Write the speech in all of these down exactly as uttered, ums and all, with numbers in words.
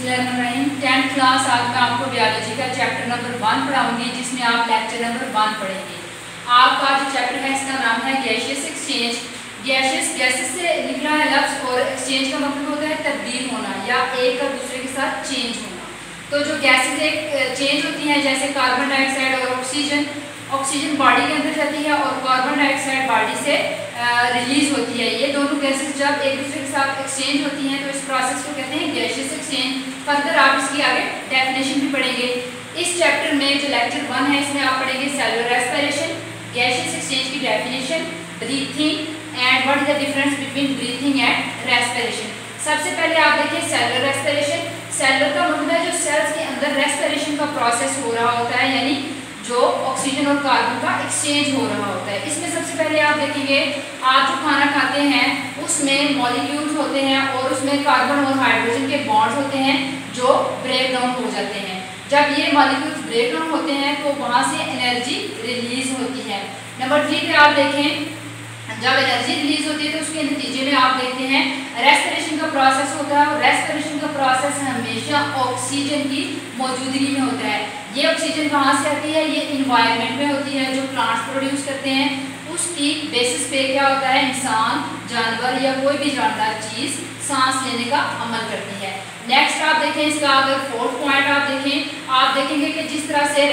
बिस्मिल्लाहिर्रहमानिर्रहीम। Tenth class आज मैं आपको बायोलॉजी का चैप्टर नंबर वन पढ़ाऊंगी, जिसमें आप लेक्चर नंबर वन पढ़ेंगे। आपका जो चैप्टर है इसका नाम है गैसियस एक्सचेंज। गैसियस गैसेस से निकला है लफ्ज़ और एक्सचेंज का मतलब होता है तब्दील होना या एक का दूसरे के साथ चेंज होना। तो जो गैसेस एक चेंज होती हैं, जैसे कार्बन डाइऑक्साइड और ऑक्सीजन, ऑक्सीजन बॉडी के अंदर जाती है और कार्बन डाइऑक्साइड बॉडी से रिलीज होती है। ये दोनों गैसेस जब एक दूसरे के साथ एक्सचेंज होती हैं तो इस प्रोसेस को कहते हैं गैसियस एक्सचेंज। फर्दर आप इसकी आगे डेफिनेशन भी पढ़ेंगे। इस चैप्टर में जो लेक्चर वन है इसमें आप पढ़ेंगे सेलुलर रेस्पिरेशन, गैसियस एक्सचेंज की definition, breathing and what is the difference between breathing and respiration. सबसे पहले आप देखिए सेलुलर रेस्पिरेशन। सेलुलर का मतलब है जो सेल्स के अंदर रेस्पिरेशन का प्रोसेस हो रहा होता है, यानी जो ऑक्सीजन और कार्बन का एक्सचेंज हो रहा होता है। इसमें सबसे पहले आप देखेंगे, आप जो खाना खाते हैं उसमें मॉलिक्यूल्स होते हैं और उसमें कार्बन और हाइड्रोजन के बॉन्ड्स होते हैं जो ब्रेक डाउन हो जाते हैं। जब ये मॉलिक्यूल्स ब्रेक डाउन होते हैं तो वहाँ से एनर्जी रिलीज होती है। नंबर थ्री पे आप देखें, जब एनर्जी रिलीज होती है तो उसके नतीजे में आप देखते हैं रेस्पिरेशन का प्रोसेस होता है और रेस्पिरेशन का प्रोसेस हमेशा ऑक्सीजन की मौजूदगी में होता है। ये ऑक्सीजन कहाँ से आती है? ये इन्वायरमेंट में होती है, जो प्लांट्स प्रोड्यूस करते हैं उसकी बेसिस पे क्या होता है, इंसान, जानवर या कोई भी जानदार चीज़ सांस लेने का अमल करती है। नेक्स्ट आप देखें, इसका अगर फोर्थ पॉइंट आप देखें, आप देखेंगे कि जिस तरह से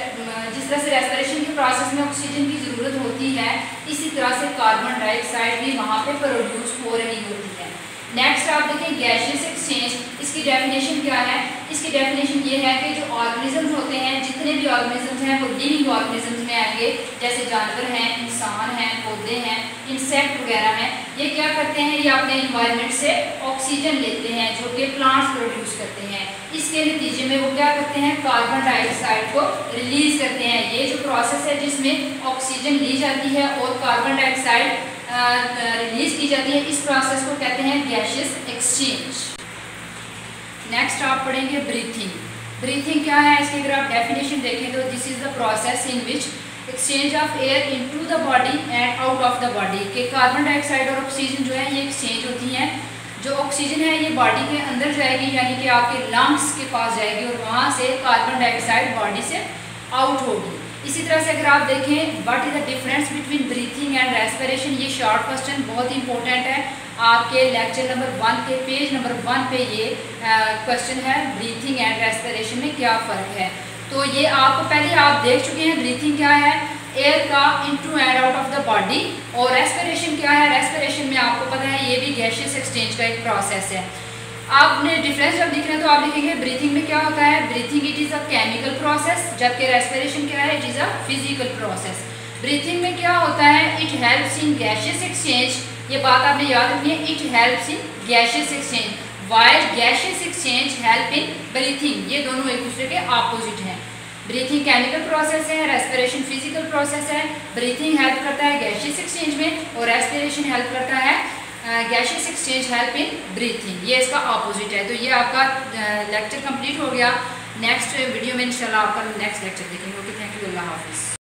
जिस तरह से रेस्पिरेशन के प्रोसेस में ऑक्सीजन की ज़रूरत होती है, इसी तरह से कार्बन डाइऑक्साइड भी वहाँ पे प्रोड्यूस हो रही होती है। नेक्स्ट आप देखें गैसियस एक्सचेंज। इसकी डेफिनेशन क्या है? इसकी डेफिनेशन ये है कि जो ऑर्गेनिजम्स होते हैं, जितने भी ऑर्गेनिजम्स हैं वो लिविंग ऑर्गेनिजम्स में आएंगे, जैसे जानवर हैं, इंसान हैं, पौधे हैं, इंसेक्ट वगैरह हैं। ये क्या करते हैं? ये अपने इन्वायरमेंट से ऑक्सीजन लेते हैं जो कि प्लांट्स प्रोड्यूस करते हैं। इसके नतीजे में वो क्या करते हैं? कार्बन डाइऑक्साइड को रिलीज करते हैं। ये जो प्रोसेस है जिसमें ऑक्सीजन ली जाती है और कार्बन डाइऑक्साइड रिलीज की जाती है, इस प्रोसेस को कहते हैं गैसियस एक्सचेंज। नेक्स्ट आप पढ़ेंगे ब्रीथिंग। ब्रीथिंग क्या है? इसकी अगर आप डेफिनेशन देखें तो this is the process in which exchange of air into the body and out of the body. के कार्बन डाइऑक्साइड और ऑक्सीजन जो है ये एक्सचेंज होती हैं। जो ऑक्सीजन है ये बॉडी के अंदर जाएगी, यानी कि आपके लंग्स के पास जाएगी और वहाँ से कार्बन डाइऑक्साइड बॉडी से आउट होगी। इसी तरह से अगर आप देखें what is the difference between breathing and respiration, ये शॉर्ट क्वेश्चन बहुत इंपॉर्टेंट है आपके लेक्चर नंबर वन के पेज नंबर वन पे ये क्वेश्चन है, ब्रीथिंग एंड रेस्पिरेशन में क्या फ़र्क है। तो ये आपको पहले आप देख चुके हैं ब्रीथिंग क्या है, एयर का into and out of the body, और रेस्पिरेशन क्या है? रेस्पिरेशन में आपको पता है ये भी गैसियस एक्सचेंज का एक प्रोसेस है। आपने डिफरेंस जब लिख रहे हैं तो आप लिखेंगे ब्रीथिंग में क्या होता है, breathing it is a chemical process, जबकि रेस्पिरेशन क्या है, it is a physical process. Breathing में क्या होता है, it helps in gaseous exchange, ये बात आपने याद रखनी है, it helps in gaseous exchange, while gaseous exchange help in breathing. ये दोनों एक दूसरे के ऑपोजिट हैं। ब्रीथिंग केमिकल प्रोसेस है, रेस्पिरेशन फिजिकल प्रोसेस है। ब्रीथिंग हेल्प करता है गैसियस एक्सचेंज में और रेस्पिरेशन हेल्प करता है gaseous exchange help in breathing. ये इसका ऑपोजिट है। तो ये आपका लेक्चर कंप्लीट हो गया। नेक्स्ट वीडियो में इंशाल्लाह आपका नेक्स्ट लेक्चर देखेंगे। ओके, थैंक यू, अल्लाह हाफिज़।